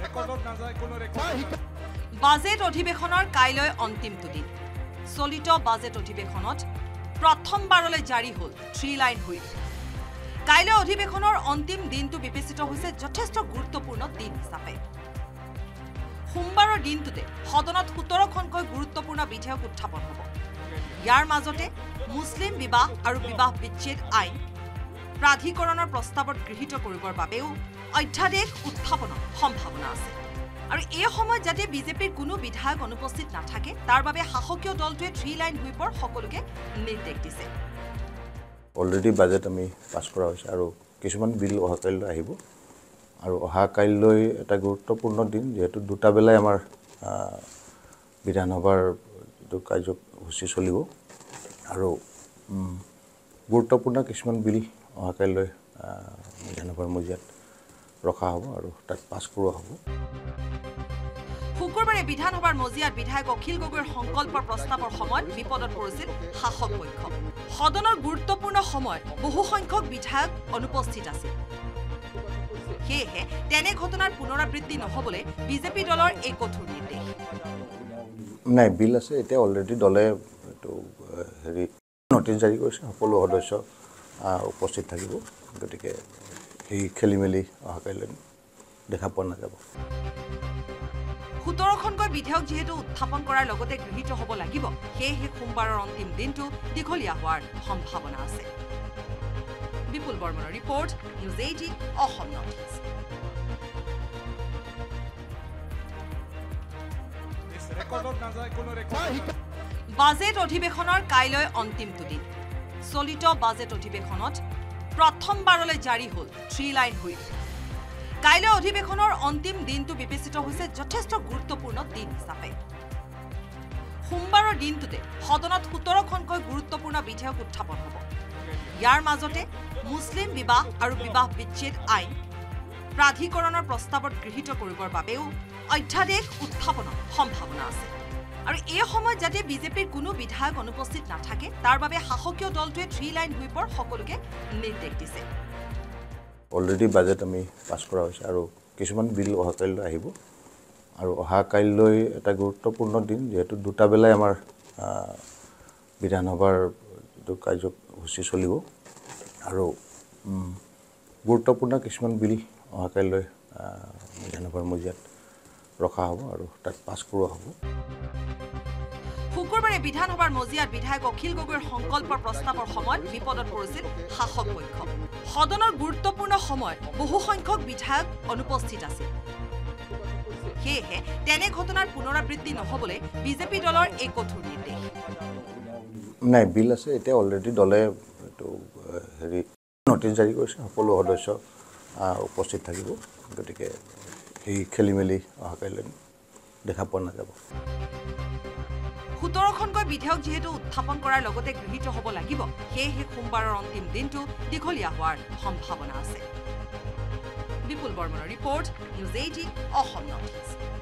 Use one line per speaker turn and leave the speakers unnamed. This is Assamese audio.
বাজেট অধিবেশনৰ কাইলৈ অন্তিমটো দিন চলিত বাজেট অধিবেশনত প্ৰথমবাৰলৈ জাৰি হ'ল 3 লাইন হুইপ কাইলৈ অধিবেশনৰ অন্তিম দিনটো বিবেচিত হৈছে যথেষ্ট গুৰুত্বপূৰ্ণ দিন হিচাপে সোমবাৰৰ দিনটোতে সদনত 17খনকৈ গুৰুত্বপূৰ্ণ বিধেয়ক উত্থাপন হ'ব ইয়াৰ মাজতে মুছলিম বিবাহ আৰু বিবাহ বিচ্ছেদ আইন প্ৰাধিকৰণৰ প্ৰস্তাৱত গৃহীত কৰিবৰ বাবেও অধ্যাদেশ উত্থাপনৰ সম্ভাৱনা আছে আৰু এই সময়ত যাতে বিজেপিৰ কোনো বিধায়ক অনুপস্থিত নাথাকে তাৰ বাবে শাসকীয় দলটোৱে 3 লাইন হুইপৰ সকলোকে নিৰ্দেশ দিছে
অলৰেডি বাজেট আমি পাছ কৰা হৈছে আৰু কিছুমান বিল অহাকাইলৈ আহিব আৰু অহাকাইলৈ এটা গুৰুত্বপূৰ্ণ দিন যেহেতু দুটা বেলাই আমাৰ বিধানসভাৰ কাৰ্যসূচী চলিব আৰু গুৰুত্বপূৰ্ণ কিছুমান বিল অহাকাইলৈ বিধানসভাৰ মজিয়াত ৰখা হ'ব আৰু তাক পাছ কৰোৱা হ'ব
শুকুৰবাৰে বিধানসভাৰ মজিয়াত বিধায়ক অখিল গগৈৰ সংকল্পৰ প্ৰস্তাৱৰ সময়ত বিপদত পৰিছিল শাসক পক্ষ সদনৰ গুৰুত্বপূৰ্ণ সময়ত বহু সংখ্যক বিধায়ক অনুপস্থিত আছিল সেয়েহে তেনে ঘটনাৰ পুনৰাবৃত্তি নহবলৈ বিজেপি দলৰ এই কঠোৰ নিৰ্দেশ
নাই বিল আছে এতিয়া অলৰেডি দলে নটিচ জাৰি কৰিছে সকলো সদস্য উপস্থিত থাকিব গতিকে এই খেলি মেলি অহাকাইলৈ দেখা পোৱা নাযাব
17খনকৈ বিধেয়ক যিহেতু উত্থাপন কৰাৰ লগতে গৃহীত হ'ব লাগিব সেয়েহে সোমবাৰৰ অন্তিম দিনটো দীঘলীয়া হোৱাৰ সম্ভাৱনা আছে বিপুল বৰ্মনৰ report news 18 Assam north east বাজেট অধিবেশনৰ কাইলৈ অন্তিমটো দিন চলিত বাজেট অধিবেশনত প্ৰথমবাৰলৈ জাৰি হ'ল 3 লাইন হুইপ কাইলৈ অধিবেশনৰ অন্তিম দিনটো বিবেচিত হৈছে যথেষ্ট গুৰুত্বপূৰ্ণ দিন হিচাপে সোমবাৰৰ দিনটোতে সদনত 17খনকৈ গুৰুত্বপূৰ্ণ বিধেয়ক উত্থাপন হ'ব ইয়াৰ মাজতে মুছলিম বিবাহ আৰু বিবাহ বিচ্ছেদ আইন প্ৰাধিকৰণৰ প্ৰস্তাৱত গৃহীত কৰিবৰ বাবেও অধ্যাদেশ উত্থাপনৰ সম্ভাৱনা আছে আৰু এই সময়ত যাতে বিজেপিৰ কোনো বিধায়ক অনুপস্থিত নাথাকে তাৰ বাবে শাসকীয় দলটোৱে 3 লাইন হুইপৰ সকলোকে নিৰ্দেশ দিছে
অলৰেডি বাজেট আমি পাছ কৰা হৈছে আৰু কিছুমান বিল অহাকাইলৈ আহিব আৰু অহাকাইলৈ এটা গুৰুত্বপূৰ্ণ দিন যেহেতু দুটা বেলাই আমাৰ বিধানসভাৰ কাৰ্যসূচী চলিব আৰু গুৰুত্বপূৰ্ণ কিছুমান বিল অহাকাইলৈ বিধানসভাৰ মজিয়াত ৰখা হ'ব আৰু তাক পাছ কৰোৱা হ'ব
শুকুৰবাৰে বিধানসভাৰ মজিয়াত বিধায়ক অখিল গগৈৰ সংকল্পৰ প্ৰস্তাৱৰ সময়ত বিপদত পৰিছিল শাসক পক্ষ সদনৰ গুৰুত্বপূৰ্ণ সময়ত বহু সংখ্যক বিধায়ক অনুপস্থিত আছিল সেয়েহে তেনে ঘটনাৰ পুনৰাবৃত্তি নহবলৈ বিজেপি দলৰ এই কঠোৰ নিৰ্দেশ
নাই বিল আছে এতিয়া অলৰেডি দলে নটিচ জাৰি কৰিছে সকলো সদস্য উপস্থিত থাকিব গতিকে এই খেলি মেলি অহাকাইলৈ দেখা পোৱা নাযাব
17খনকৈ বিধেয়ক যিহেতু উত্থাপন কৰাৰ লগতে গৃহীত হ'ব লাগিব সেয়েহে সোমবাৰৰ অন্তিম দিনটো দীঘলীয়া হোৱাৰ সম্ভাৱনা আছে বিপুল বৰ্মনৰ report news 18 Assam north east